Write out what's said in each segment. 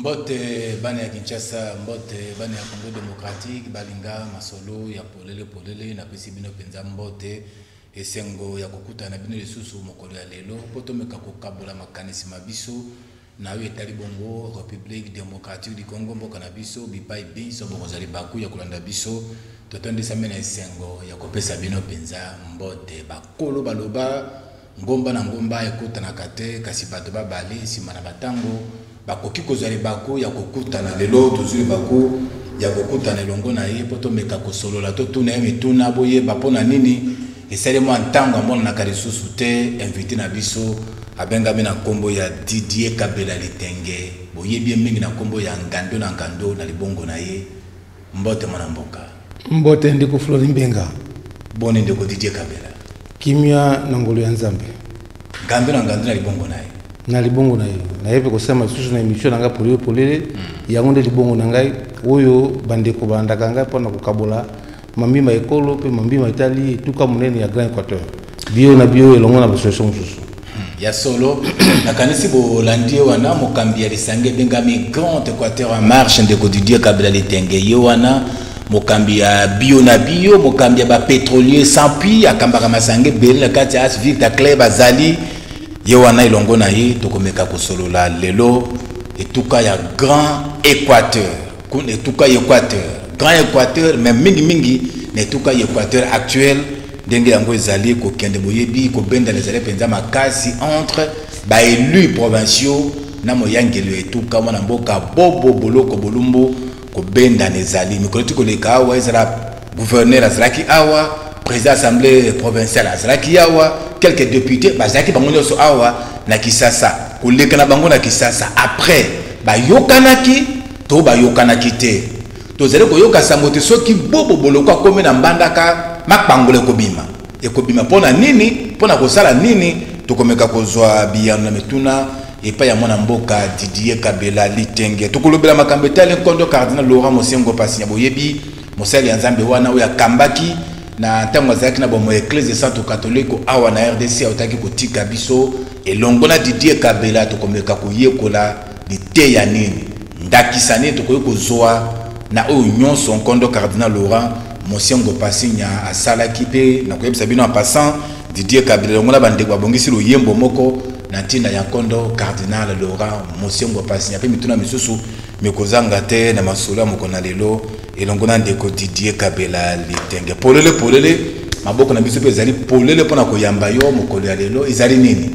Mbote bana ya Kinshasa, mbote bana ya Congo Démocratique, balinga masolo ya polele na pesi bino penza mbote esengo ya kokuta na bino lisusu mokolo ya lelo poto meka kokabola makanisi mabiso na yo etali bongo République Démocratique du Congo mboka na biso bipai biso bokozali baku ya kolanda biso totondisa mena esengo ya kopesa bino penza mbote bakolo baloba ngomba na ngomba ekota na kate kasi bato babale sima na batango bakoki kozali baku ya kokuta na lelo tozuli baku ya kokuta na longo na ye poto meka kosolola to tuna ye mituna boye bapona nini esale mo ntango mona na karisusu te invité na biso abenga bena kombo ya Didier Kabela Litenge boye bien mingi na kombo ya ngando na libongo na ye mbote mwana mboka mbote ndiko Flori Mbenga boni ndiko Didier Kabela kimya na ngolo ya Nzambe ngando na libongo na ye na libongo na ye na yepe kusema susu na emission nanga polele yango nde libongo na ngai oyo bandeko bandaka ngai pona kokabola mambima ekolo pe mambima Italie tuka munene ya Grand Équateur bio na bio elongo na basosong susu ya solo na kanisi bo landie wana mokambi ya lisange bengami Grand Équateur en marche ndeko Didier Kabela Litenge ye wana mokambi ya bio na bio mokambi ya ba pétrolier sans puits akambaka masange bele na kati as ville ta club azali ye wana ilongo na ye tokomeka kosolola lelo etuka ya Grand Équateur kun etuka Grand Équateur mais mingi na etuka Équateur actuel ndenge yango ezali ko kende boyebi ko benda les allées penza makasi entre ba élus provinciaux na moyangelo etuka mwana mboka bobo boloko bolumbo ko benda nezali mikoloti ko leka awa ezala gouverneur azalaki awa président assemblée provinciale azalaki awa quelques députés bazaki bango nyonso awa na Kisasa ko leka na bango na Kisasa après ba yokanaki to ba yokanaki te tozali koyoka sango te soki bobo boloko akomi na mbandaka makpangole ekobima pona nini pona kosala nini tokomeka kozwa biyano na metuna epa ya mwana mboka Didier Kabela Litenge tokolobela makambo etali nkondo cardinal Laurent Mosengo Pasi boyebi mosali ya Nzambe wana oyo akambaki na ntango azalaki na bomo église centre catholique awa na RDC autaki kotika biso elongo na Didier Kabela tokomeka koyekola lite ya nini ndakisa nini tokoyi kozwa na oyo nyonso nkondo cardinal Laurent Mosengo Pasi nya asalaki pe na koyebisa bino en passant Didier Kabela ngona bandeko babongisi lo yembo moko na ntina ya nkondo cardinal Laurent Mosengo Pasi nya pe mituna misusu mikozanga te na masolo moko na lelo elongo na ndeko Didier Kabela Litenge polele maboko na biso pe ezali polele pona koyamba yo mokolo ya lelo ezali nini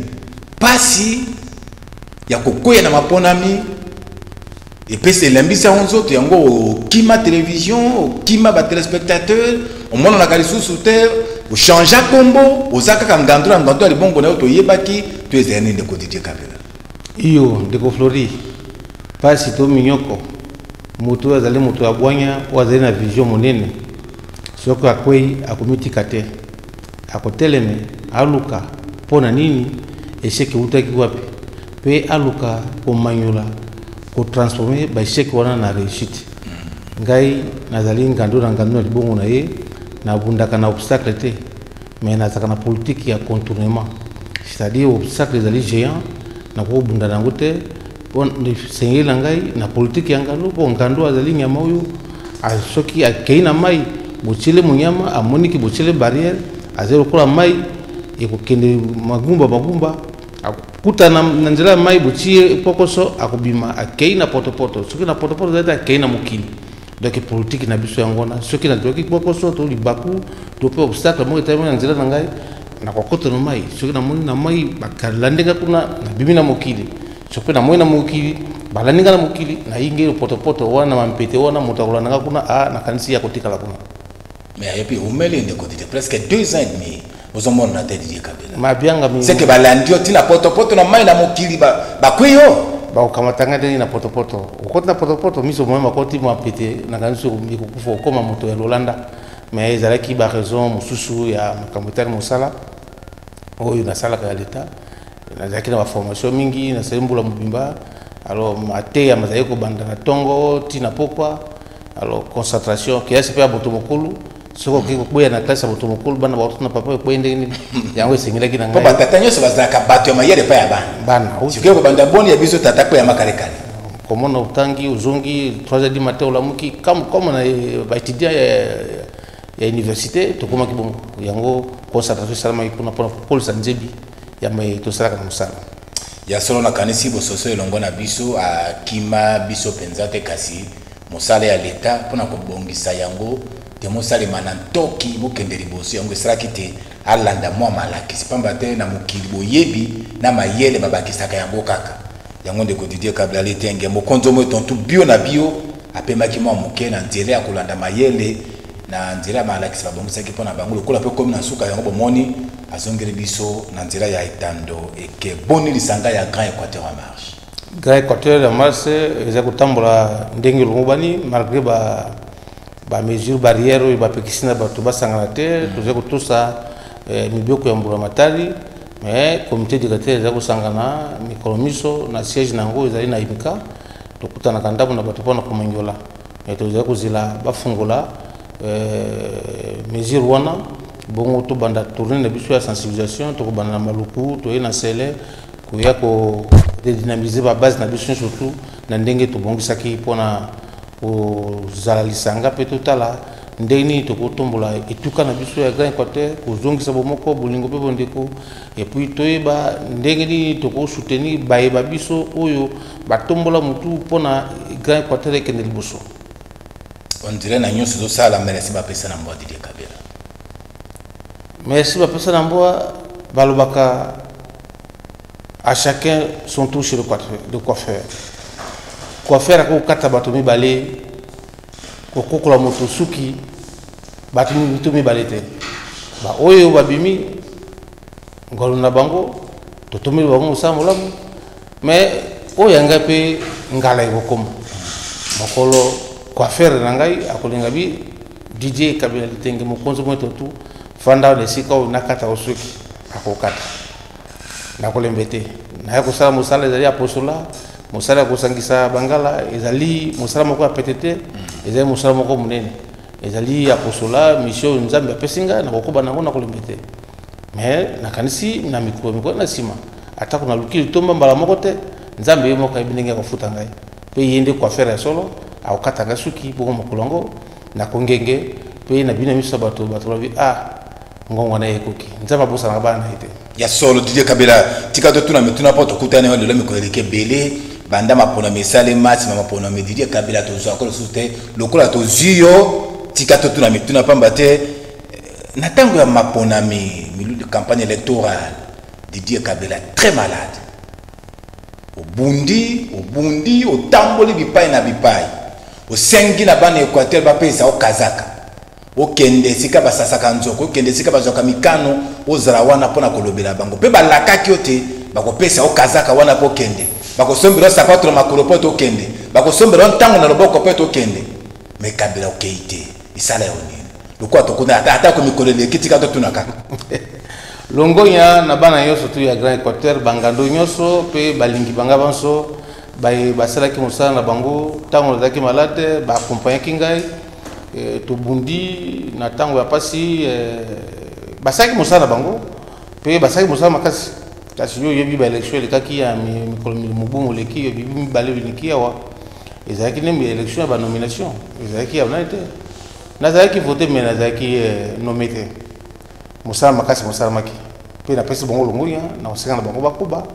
pasi ya kokoya na maponami et puis c'est l'ambition aux autres yango kima télévision kima ba téléspectateurs au monde na kali sous terre au changer combo osaka ngando libongo na to yebaki to ezeni ndeko Didier Kabela iyo ndeko Flori pasi to minyoko moto azali moto abwanya wazali na vision monene soko akwei akomitika te akoteleme aluka pona nini esheke utaki wapi pe aluka komanyola ko transformer ba échec wana na réussite ngai nazali ngando na libongo na ye na bundaka na obstacle te mais nazaka na politique ya contournement c'est-à-dire obstacle zali géant na ko bunda nango te on sengela ngai na politique ya ngando po ngando azali nyama oyo asoki akeina mai bochile munyama amoniki bochile barrière azero kola mai ekokende magumba kuta na nzela mai buchie pokoso akobima akeina potopoto soki na potopoto zaida akeina mukili donc politique na biso yangona soki na doki pokoso to libaku to pe obstacle mo etamo na nzela ngai na kokota no mai soki na moni na mai bakalandeka kuna na bibi na mukili soki na moi na mukili balaninga na mukili na ingero potopoto wana mampete wana mutakola nanga kuna na kanisi ya kotika la kuna mais et puis umeli ndeko dite presque 2 ans et demi aux hommes na Didier Kabela mabianga mi c'est que balandio tina potopoto na mai na mokili ba kwiyo ba kamatanga tena na potopoto ukota potopoto miso mwema koti mwa pete na kanisi kukufa koma moto ya Lolanda mais ezalaki ba raison mususu ya makamutani musala oyo na sala ka leta na zaki na formation mingi na sembula mubimba alors mate ya mazayeko banda na tongo tina pokwa alors concentration kiasi pe aboto mokulu soko kiko boya na classe aboto mokulu bana ba na papa ko ende ni yango singila kina ngai papa tata nyoso bazaka bato ya mayele pa ya bana bana sikeko banda boni ya biso tata ko ya makale kale comment on tangi uzongi 3h du matin olamuki comme on a étudiant ya université to koma kibongo yango concentration salama ipona pour sanzebi ya mai to sala kana musala ya solo na kanisi bososo elongo na biso a kima biso penza te kasi mosala ya leta pona kobongisa yango te mosala manantoki mokende liboso yango esraki te alanda mwa malakisi pamba te na mokili boyebi na mayele babakisaka yango kaka yango ndeko Didier Kabila Litenge mokonzo mo tontu bio na bio apemaki mwa moke na nzela ya kolanda mayele na nzela ya malakisi babongisaki pona bango lokola pe komi na suka yango bomoni azongeli biso na nzela ya etando eke boni lisanga ya Grand Équateur en marche. Grand Équateur en marche eza kotambola ndenge longobani malgré ba mesure barrière ba pekisina bato basangana te toza kotosa mibeko ya mbula matali mais comité directeur eza kosangana mikolo miso na siège nango ezali na imika tokutana kandabu na bato pona komangola mais toza kozila bafungola mesure wana bongo to banda tourner na biso ya sensibilisation to banda na maluku to ena sele ko ya ko dynamiser ba base na biso surtout na ndenge to bongisaki pona o zala lisanga pe totala ndeni to kotombola etuka na biso ya Grand Équateur ko zongisa bomoko bolingo pe bondeko et puis toyeba ndenge ni to ko soutenir ba biso oyo batombola mutu pona Grand Équateur ekende liboso. On dirait na nyonso zo sala merci ba pesa na mboa Didier Kabila. Merci ba pesa na mboa balobaka à chacun son tour chez le coiffeur. Coiffeur ko kata bato mibale ko kokola moto suki bato mibale te ba oyo babimi ngolo na bango to tomeli bango musamo lamu mais oyo yanga pe ngala ikokoma makolo coiffeur na ngai akolinga bi DJ Kabila Litenge mokonzo moto tu fanda de sika o nakata osuki akokata nakolembete na yako sala musala ezali apostola musala kosangisa bangala ezali musala moko ya PTT ezali musala moko munene ezali apostola mission nzambe apesinga na kokoba nango nakolembete mais nakanisi na mikro na sima atako na lukili tomba mbala moko te nzambe ye moko ebinenge kofuta ngai pe yende kwa faire solo akokata ngasuki boko mokolongo na kongenge pe na bina miso bato babi ngongo na ekoki nzamba bosa na bana ite ya solo Didier Kabila tika to tuna mituna poto kutana le mikolo leke bele banda mapona mesale match mapona me Didier Kabila to zo akolo sute lokola to ziyo tika to tuna mituna pamba te na tango ya mapona milu de campagne électorale Didier Kabila très malade obundi otamboli bipai na bipai o sengi na bana Équateur ba pesa o kazaka o kende sika basasaka nzoko o kende sika bazoka mikano o zara wana pona kolobela bango pe balakaki ote bakopesa o kazaka wana po kende bakosombela sapato na makolo poto kende bakosombela ntango na loboko poto kende me Kabila okeite isala yoni lokwa to kuna ata ko mikolele kitika to tunaka longonya na bana yoso tu ya Grand Équateur bangando nyoso pe balingi banga banso basala ki musala na bango tango zaki malade ba accompagner kingai to bundi na tango ya pasi basaki musala bango pe basaki musala makasi kasi yo yebi ba election le kaki ya mikolo mubumu leki yebi bale binikia wa ezaki ne election ba nomination ezaki ya nate na zaki voter mais na zaki nomité musala makasi musala maki pe na pesi bango longoya na osika na bango bakuba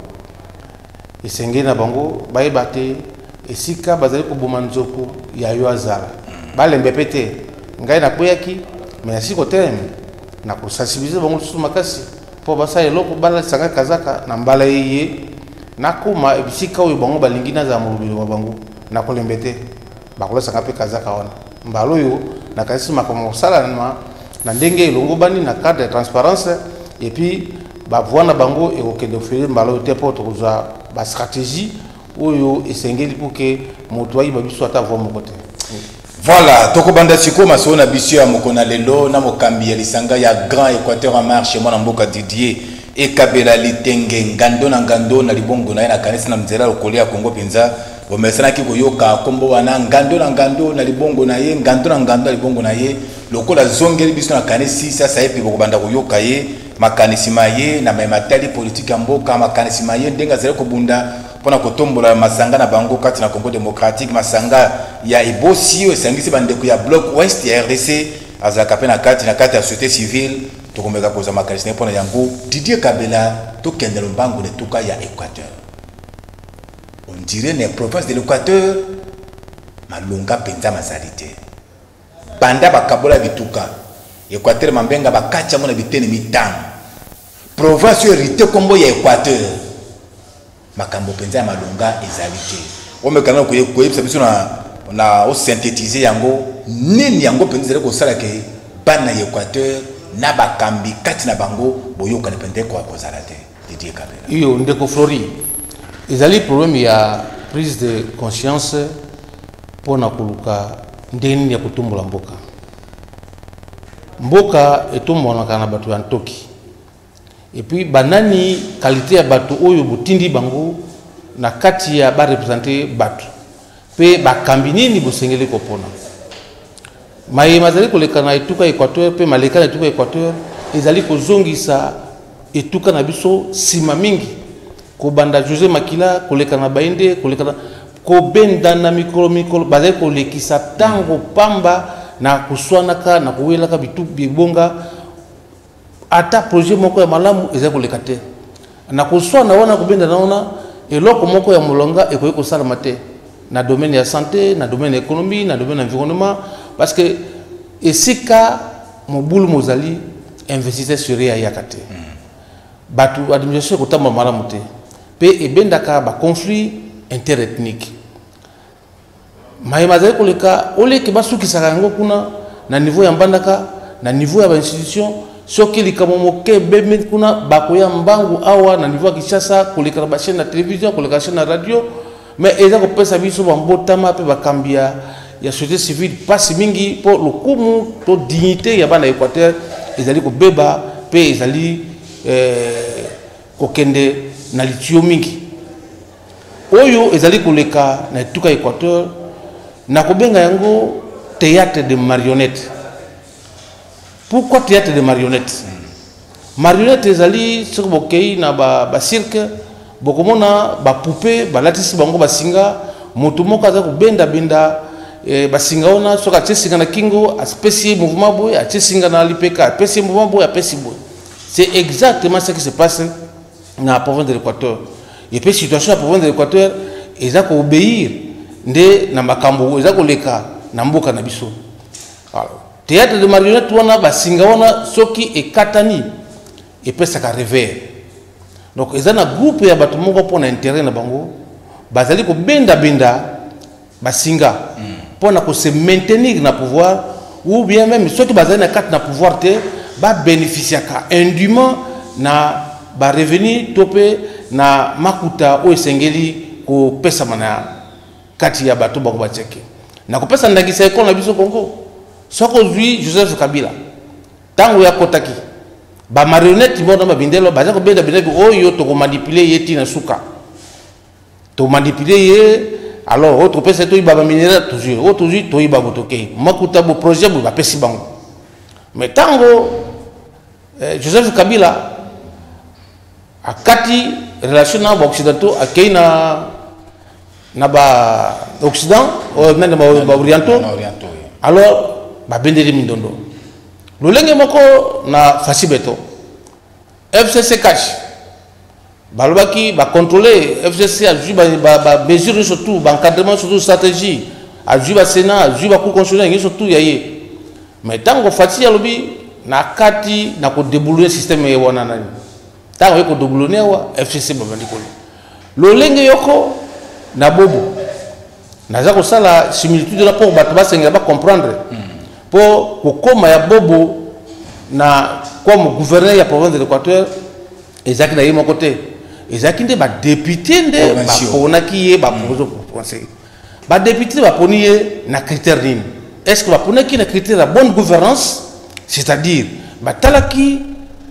esengeli na bango bayebate esika bazali koboma nzoko ya yo azala balembe pete ngai nakweyaki me na siko telemi na kosensibilize bango lisusu makasi mpo basala eloko balasanga kazaka na mbala ye nakoma ebisika oyo bango balingi nazala molobeli wa bango na kolembe te bakolasanga mpe kazaka wana mbala oyo nakanisi makambo kosala na ndenge elongo bani na cadre ya transparence et puis bavoi na bango ekokende ofele mbala oyo te mpo tokozwa bastratégie oyo esengeli mpo ke moto ayiba biso ata voi moko te. Voilà, tokobanda siko maso na biso ya mokona lelo na mokambi ya lisanga ya Grand Équateur en marche mwana mboka Didier Kabila Litenge ngando na libongo na na kanisa na mzela lokolia Kongo penza bomesana ki koyoka kombo wana ngando na libongo na ye ngando na libongo na ye lokola zongeli biso na kanisi sasa epi bokobanda koyoka ye makanisi maye na matali politique ya mboka makanisi maye ndenga zele kobunda pona kotombola masanga na bango kati na Congo démocratique masanga ya ibosi yo sangisi bandeko ya bloc ouest ya RDC azaka pe na kati ya société civile tokomeka koza makalisi pona yango Didier Kabela to kende lombango ne tuka ya Équateur. On dirait les provinces de l'Équateur malonga penza mazalité. Banda bakabola bituka. Équateur mambenga bakacha mona bitene mitang. Province hérité kombo ya Équateur. Makambo penza malonga ezalité. O mekana ko yebisa biso na o synthétiser yango nini yango penza ko sala ke bana ya Équateur na bakambi kati na bango boyoka ne pende ko akozala te. Didier Kabela. Iyo ndeko Flori. Ezali problème ya prise de conscience pour na kuluka ndeni ya kutumbola mboka. Mboka etomona na batu ya ntoki. Et puis banani qualité ya batu oyo butindi bango na kati ya ba représenter batu. Pe bakambi nini bosengeli kopona. Maye mazali koleka na etuka Équateur pe maleka na etuka Équateur ezali kozongisa etuka na biso sima mingi. Ko banda José Makila koleka na bainde koleka na ko benda na mikolo bazali kolekisa tango pamba na kuswanaka na kuwelaka bitu bibonga ata projet moko ya malamu ezali koleka te na kuswana wana kubenda naona eloko moko ya molonga ekoyi kosalama te na domaine ya santé na domaine ya économie na domaine environnement parce que esika mobulu mozali investisseur sur ya yakate batu administration kotamba malamu te pe ebendaka ba conflit interethnique maïmazali koleka oleki basukisaka yango kuna na niveau ya mbandaka na niveau ya ba institution soki likamomoke bebe kuna bakoya mbangu awa na niveau ya Kinshasa koleka ba chaîne na télévision koleka chaîne na radio mais eza ko pesa biso bambotama pe bakambia ya société civile pasi mingi pour lokumu to dignité ya bana Équateur ezali ko beba pe ezali kokende na litio mingi oyo ezali koleka na etuka Équateur na kobenga yango théâtre de marionnettes. Pourquoi théâtre de marionnettes? Marionnettes ezali sur bokei na ba cirque bokomona ba poupée ba latisi bango basinga moto moko aza ko benda basinga ona soka tsesinga na kingo aspecie mouvement boy atsesinga na lipeka aspecie mouvement boy apesi boy. C'est exactement ce qui se passe dans la province de l'Équateur. Et puis situation la province de l'Équateur eza ko obéir nde na makambo eza ko leka na mboka na biso. Alors théâtre de marionnettes wana basinga wana soki ekatani epesaka revers. Donc eza na groupe ya bato moko pona intérêt na bango bazali ko benda basinga pona ko se maintenir na pouvoir ou bien même soki bazali na kati na pouvoir te ba bénéficiaka indûment na ba revenu topé na makuta o esengeli ko pesa mana kati ya bato bango bacheke na ko pesa ndakisa ekolo na biso Congo soko zui Joseph Kabila tango ya kotaki ba marionnette bona ba bindelo baza ko benda oyo to ko manipuler yeti na suka to manipuler ye alors autre pesa to iba ba minéral toujours autre to iba botoke makuta bo projet bo ba pesi bango mais tango Joseph Kabila akati relation na occidentaux akei na ba occident ou même ba orientaux alors ba bendeli mindondo lolenge moko na fasibeto FCC cash balobaki ba contrôler FCC a ju ba mesure surtout ba encadrement surtout stratégie a ju ba Sénat a ju ba cour constitutionnelle surtout yaye mais tango fati ya lobi na kati na ko déboulonner système wana nani tango ko déboulonner wa FCC ba bandikolo lolenge yoko na bobo naza ko sala similitude na pour bato basenga ba comprendre pour kokoma ya bobo na comme gouverneur ya province de l'Équateur ezaki na yemo côté ezaki nde ba député nde ba pona ki ba conseil ba député ba ponier na critère nini est-ce que ba pona ki na critère la bonne gouvernance c'est-à-dire ba talaki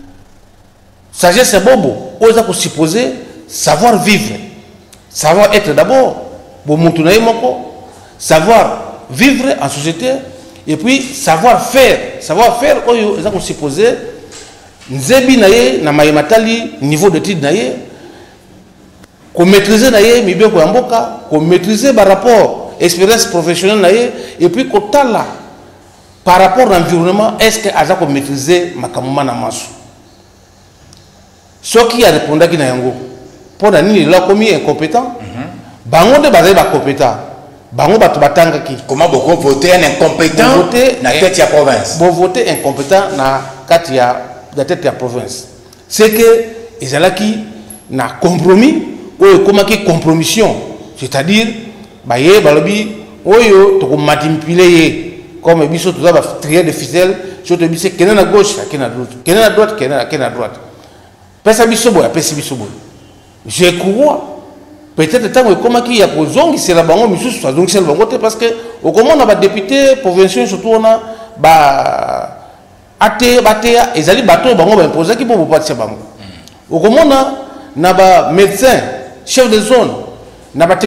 sagesse bobo oza ko supposer savoir vivre savoir être d'abord bon mutu na yemoko savoir vivre en société et puis savoir faire oyo eza ko supposer nzebi na ye na mayematali niveau d'étude na ye qu'on maîtriser naie mais bien qu'on mboka qu'on maîtriser par rapport expérience professionnelle naie et puis qu'on tala par rapport à l'environnement est-ce que aza qu'on maîtriser makamuma na masu ce qui a répondu à qui na yango pour nani là comme incompétent bango de bazali ba compétent bango batu batanga ki comment beaucoup voter un incompétent na tête ya province bon voter incompétent na kati ya la tête ya province c'est que ezalaki na compromis ou comment qui compromission c'est-à-dire baye balobi oyo to ko manipuler comme biso to ba trier de ficelle so to biso kena na gauche kena na droite kena na droite kena na droite pesa biso boya pesa biso boya je crois peut-être tant comment qui ya kozongi c'est la bango misusu ça donc c'est le bango parce que au comment on a député provinciaux surtout on a ba ate batea ezali bato bango ba imposer qui pour partir bango au comment on a na ba médecin chef de zone na ba